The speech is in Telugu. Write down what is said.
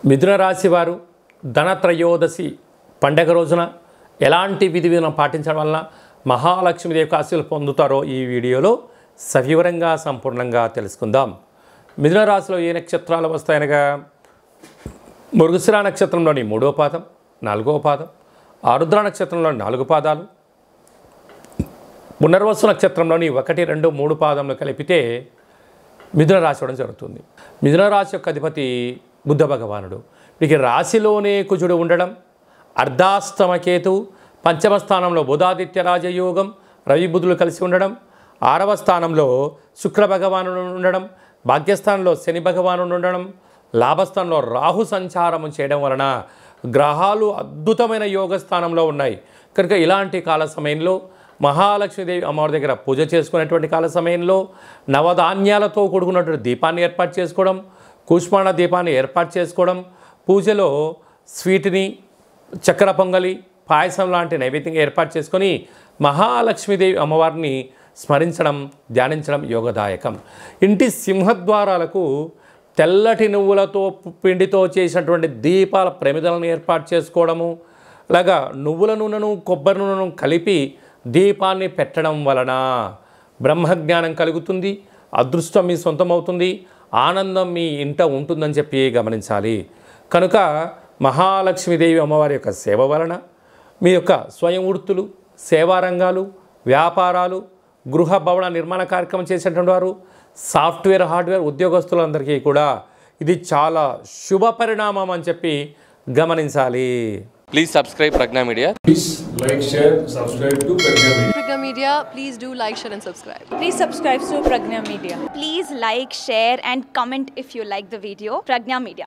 మిథున రాశి వారు ధనత్రయోదశి పండగ రోజున ఎలాంటి విధి విధానం పాటించడం వలన మహాలక్ష్మీదేవి ఆశీస్సులు పొందుతారో ఈ వీడియోలో సవివరంగా సంపూర్ణంగా తెలుసుకుందాం. మిథున రాశిలో ఏ నక్షత్రాలు వస్తాయనగా మృగశిర నక్షత్రంలోని 3వ పాదం, 4వ పాదం, ఆరుద్ర నక్షత్రంలోని 4 పాదాలు, పునర్వసు నక్షత్రంలోని 1, 2, 3 పాదములు కలిపితే మిథున రాశి అవడం జరుగుతుంది. మిథున రాశి యొక్క అధిపతి బుద్ధ భగవానుడు. వీరికి రాశిలోనే కుజుడు ఉండడం, అర్ధాష్టమకేతు, పంచమ స్థానంలో బుధాదిత్య రాజయోగం, రవి బుధులు కలిసి ఉండడం, 6వ స్థానంలో శుక్ర భగవానుడు ఉండడం, భాగ్యస్థానంలో శని భగవానుడు ఉండడం, లాభస్థానంలో రాహు సంచారము చేయడం వలన గ్రహాలు అద్భుతమైన యోగ స్థానంలో ఉన్నాయి. కనుక ఇలాంటి కాల సమయంలో మహాలక్ష్మీదేవి అమ్మవారి దగ్గర పూజ చేసుకునేటువంటి కాల సమయంలో నవధాన్యాలతో కూడుకున్నటువంటి దీపాన్ని ఏర్పాటు చేసుకోవడం, కూష్మాండ దీపాన్ని ఏర్పాటు చేసుకోవడం, పూజలో స్వీట్ని, చక్కెర పొంగలి, పాయసం లాంటి నైవేద్యంగా ఏర్పాటు చేసుకొని మహాలక్ష్మీదేవి అమ్మవారిని స్మరించడం, ధ్యానించడం యోగదాయకం. ఇంటి సింహద్వారాలకు తెల్లటి నువ్వులతో పిండితో చేసినటువంటి దీపాల ప్రమిదలను ఏర్పాటు చేసుకోవడము, అలాగా నువ్వుల నూనెను కొబ్బరి నూనెను కలిపి దీపాన్ని పెట్టడం వలన బ్రహ్మజ్ఞానం కలుగుతుంది, అదృష్టం మీ సొంతమవుతుంది, ఆనందం మీ ఇంట ఉంటుందని చెప్పి గమనించాలి. కనుక మహాలక్ష్మీదేవి అమ్మవారి యొక్క సేవ వలన మీ యొక్క స్వయం వృత్తులు, సేవారంగాలు, వ్యాపారాలు, గృహ భవన నిర్మాణ కార్యక్రమం చేసేటువంటి వారు, సాఫ్ట్వేర్ హార్డ్వేర్ ఉద్యోగస్తులందరికీ కూడా ఇది చాలా శుభ పరిణామం అని చెప్పి గమనించాలి. Please subscribe Pregnya Media. Please like, share, subscribe to Pregnya Media. Pregnya Media, please do like, share and subscribe. Please subscribe to Pregnya Media. Please like, share and comment if you like the video. Pregnya Media.